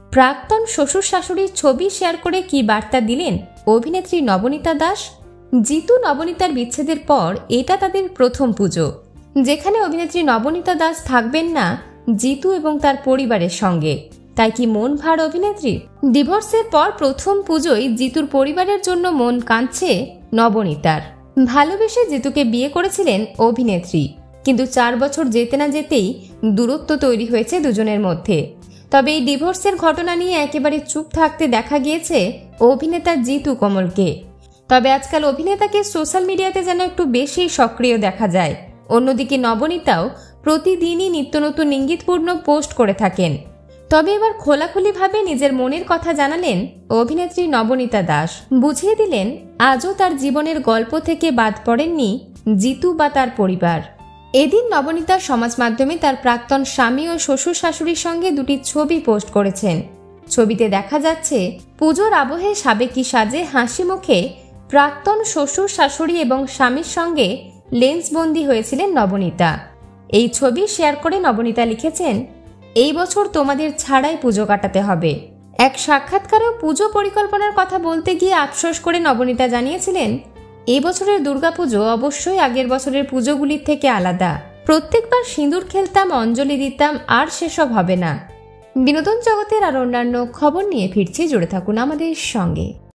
প্রাক্তন শ্বশুর শাশুড়ির ছবি শেয়ার করে কি বার্তা দিলেন অভিনেত্রী নবনীতা দাস। জিতু নবনীতার বিচ্ছেদের পর এটা তাদের প্রথম পুজো, যেখানে অভিনেত্রী নবনীতা দাস থাকবেন না জিতু এবং তার পরিবারের সঙ্গে। তাই কি মন ভার অভিনেত্রী? ডিভোর্সের পর প্রথম পুজোয় জিতুর পরিবারের জন্য মন কাঁদছে নবনীতার। ভালোবেসে জিতুকে বিয়ে করেছিলেন অভিনেত্রী, কিন্তু 4 বছর যেতে না যেতেই দূরত্ব তৈরি হয়েছে দুজনের মধ্যে। তবে এই ডিভোর্সের ঘটনা নিয়ে একেবারে চুপ থাকতে দেখা গিয়েছে অভিনেতা জিতু কমলকে। তবে আজকাল অভিনেতাকে সোশ্যাল মিডিয়াতে যেন একটু বেশি সক্রিয় দেখা যায়। অন্যদিকে নবনীতাও প্রতিদিনই নিত্য নতুন ইঙ্গিতপূর্ণ পোস্ট করে থাকেন। তবে এবার খোলাখুলিভাবে নিজের মনের কথা জানালেন অভিনেত্রী নবনীতা দাস। বুঝিয়ে দিলেন আজও তার জীবনের গল্প থেকে বাদ পড়েননি জিতু বা তার পরিবার। এদিন নবনীতা সমাজ মাধ্যমে তার প্রাক্তন স্বামী ও শ্বশুর শাশুড়ির সঙ্গে দুটি ছবি পোস্ট করেছেন। ছবিতে দেখা যাচ্ছে পুজোর আবহে সাবেকি সাজে হাসি মুখে প্রাক্তন শ্বশুর শাশুড়ি এবং স্বামীর সঙ্গে লেন্সবন্দি হয়েছিলেন নবনীতা। এই ছবি শেয়ার করে নবনীতা লিখেছেন, এই বছর তোমাদের ছাড়াই পুজো কাটাতে হবে। এক সাক্ষাৎকারেও পুজো পরিকল্পনার কথা বলতে গিয়ে আফসোস করে নবনীতা জানিয়েছিলেন, এই বছরের দুর্গাপুজো অবশ্যই আগের বছরের পুজোগুলির থেকে আলাদা। প্রত্যেকবার সিঁদুর খেলতাম, অঞ্জলি দিতাম, আর সেসব হবে না। বিনোদন জগতের আর অন্যান্য খবর নিয়ে ফিরছি, জুড়ে থাকুন আমাদের সঙ্গে।